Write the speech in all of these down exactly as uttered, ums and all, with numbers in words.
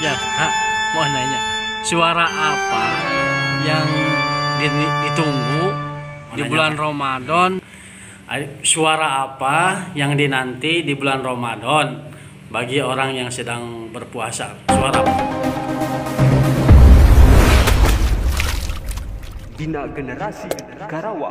Ya, Kak, mau nanya, suara apa yang ditunggu di bulan Ramadan? Suara apa yang dinanti di bulan Ramadan bagi orang yang sedang berpuasa? Suara apa? Bina Generasi Karawang.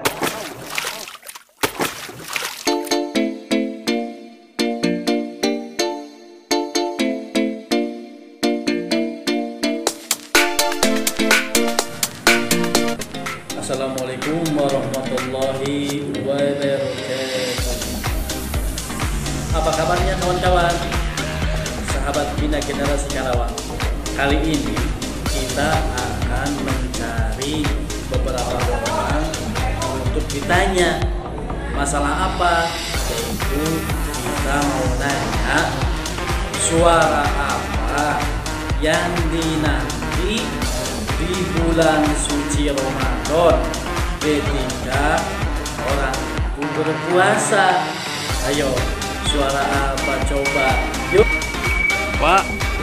Assalamualaikum warahmatullahi wabarakatuh. Apa kabarnya kawan-kawan? Sahabat Bina Generasi Karawang. Kali ini kita akan mencari beberapa orang untuk ditanya masalah apa, yaitu kita mau nanya suara apa yang dinanti di bulan suci Ramadan ketika orang itu berpuasa. Ayo, suara apa coba? Yuk, Pak.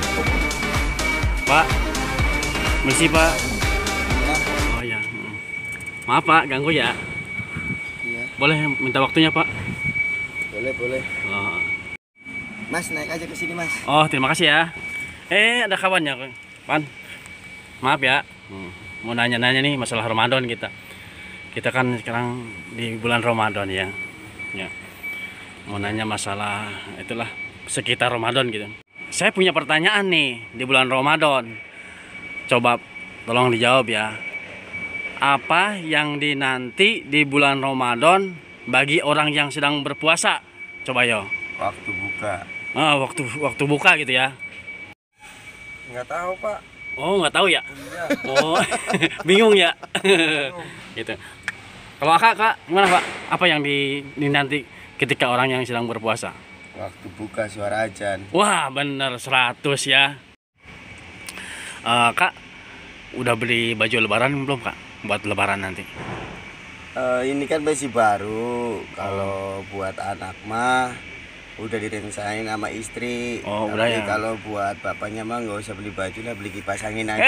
Pak, mesti Pak. Oh ya, maaf Pak, ganggu ya. Iya. Boleh minta waktunya Pak? Boleh, boleh. Oh, Mas, naik aja ke sini, Mas. oh terima kasih ya. Eh, ada kawannya, Pan. Maaf ya, hmm. mau nanya-nanya nih masalah Ramadan kita. Kita kan sekarang di bulan Ramadan ya. Ya. Mau nanya masalah itulah sekitar Ramadan gitu. Saya punya pertanyaan nih di bulan Ramadan. Coba tolong dijawab ya. Apa yang dinanti di bulan Ramadan bagi orang yang sedang berpuasa? Coba yo. Waktu buka. Ah, waktu waktu buka gitu ya. Nggak tahu, Pak. Oh, nggak tahu ya? Iya. Oh, bingung ya? Gitu. Kalau Kak, Kak, gimana Pak? Apa yang di, dinanti ketika orang yang sedang berpuasa? Waktu buka suara ajan. Wah, bener seratus ya. Uh, Kak, udah beli baju lebaran belum Kak? Buat lebaran nanti. Uh, ini kan masih baru. Kalau buat anak mah udah direncanain sama istri. Oh, tapi udah ya. Kalau buat bapaknya mah nggak usah beli baju lah, beli kipas angin aja.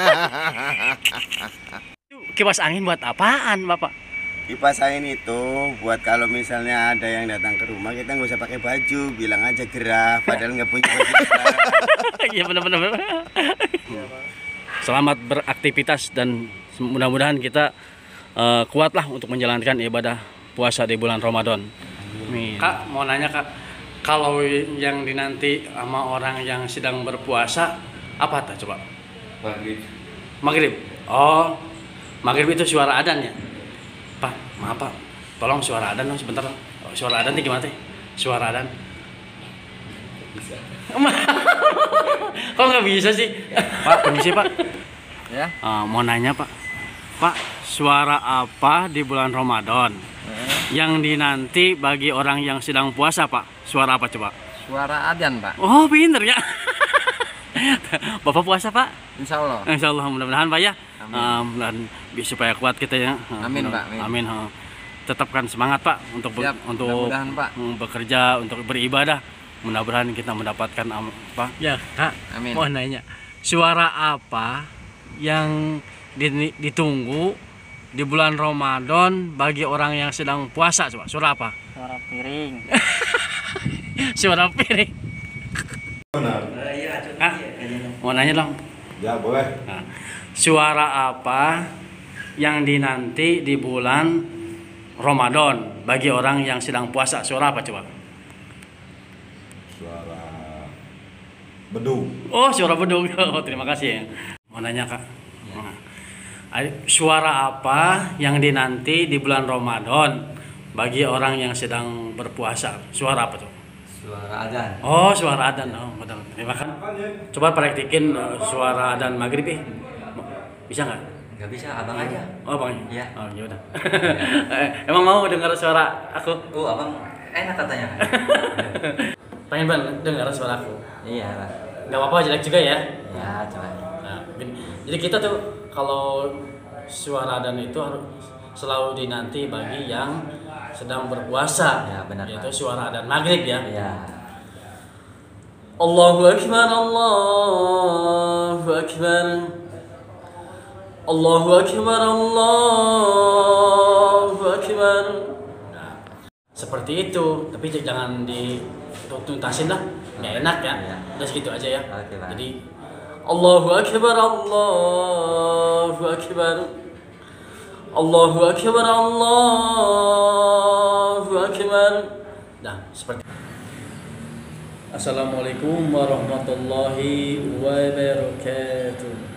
Kipas angin buat apaan Bapak? Kipas angin itu buat kalau misalnya ada yang datang ke rumah, kita nggak usah pakai baju, bilang aja gerah, padahal nggak punya baju gerah. Iya benar-benar. Selamat beraktivitas dan mudah-mudahan kita uh, kuatlah untuk menjalankan ibadah puasa di bulan Ramadan. Amin. Kak, mau nanya Kak, kalau yang dinanti sama orang yang sedang berpuasa apa tuh coba? Maghrib. Maghrib. Oh, maghrib itu suara adzan ya? Pak, maaf Pak, tolong suara adzan dong sebentar. Oh, suara adzan itu gimana teh? Suara adzan? Bisa. Kok nggak bisa sih? Pak, permisi Pak. Ya. Uh, mau nanya Pak, Pak, suara apa di bulan Ramadan yang dinanti bagi orang yang sedang puasa Pak? Suara apa coba? Suara adzan, Pak. Oh, pinter ya. Bapak puasa Pak? Insya Allah. Insya Allah, mudah-mudahan Pak ya. Amin. Um, dan supaya kuat kita ya. Amin, Pak. Amin. Amin. Tetapkan semangat Pak untuk Siap, untuk Pak. bekerja, untuk beribadah. Mudah-mudahan kita mendapatkan apa? Ya, Kak. Amin. Mau nanya, suara apa yang ditunggu di bulan Ramadan bagi orang yang sedang puasa coba? Suara apa? Suara piring. Suara piring. Kak, mau nanya dong. Ya, boleh. Nah, suara apa yang dinanti di bulan Ramadan bagi orang yang sedang puasa? Suara apa coba? Suara beduk. Oh, suara beduk. Oh, terima kasih ya. Mau nanya Kak. Nah, suara apa yang dinanti di bulan Ramadan bagi orang yang sedang berpuasa? Suara apa tuh? Suara adzan. Oh, suara adzan. Oh, betul. Terima kasih. Coba praktikin uh, suara adzan maghrib eh. Bisa nggak? Nggak bisa, abang aja. Oh, Bang. Iya. Oh, ya udah. Emang mau dengar suara aku? Oh, abang enak katanya. Pengen banget dengar suara aku. Iya, Pak. Nggak apa-apa, jelek juga ya. Ya, coba. Nah, gini. Jadi kita tuh kalau suara adzan itu harus selalu dinanti bagi yang sedang berpuasa. Ya, benar, Yaitu Pak. suara adzan maghrib ya. Iya. Allahu Akbar, Allah Akbar. Allahu Akbar, Allahu Akbar. Nah, seperti itu, tapi jangan dituntasin lah, nggak enak ya. Iya. Udah segitu aja ya. Oke, Bang. Jadi Allahu Akbar, Allahu Akbar. Allahu Akbar, Allahu Akbar. Nah, seperti Assalamualaikum warahmatullahi wabarakatuh.